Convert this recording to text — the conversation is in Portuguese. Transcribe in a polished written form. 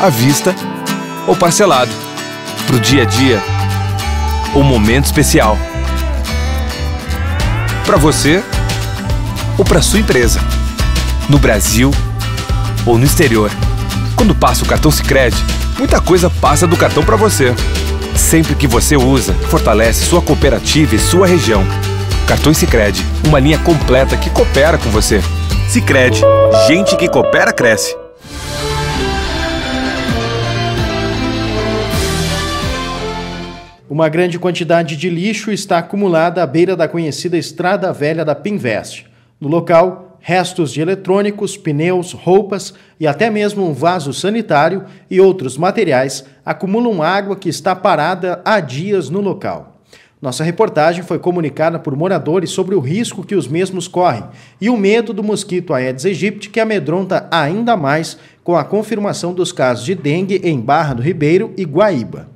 à vista ou parcelado, para o dia a dia ou momento especial, para você ou para sua empresa, no Brasil ou no exterior. Quando passa o cartão Sicredi, muita coisa passa do cartão para você. Sempre que você usa, fortalece sua cooperativa e sua região. Cartões Sicredi, uma linha completa que coopera com você. Sicredi, gente que coopera cresce. Uma grande quantidade de lixo está acumulada à beira da conhecida Estrada Velha da Pinvest. No local, restos de eletrônicos, pneus, roupas e até mesmo um vaso sanitário e outros materiais acumulam água que está parada há dias no local. Nossa reportagem foi comunicada por moradores sobre o risco que os mesmos correm e o medo do mosquito Aedes aegypti, que amedronta ainda mais com a confirmação dos casos de dengue em Barra do Ribeiro e Guaíba.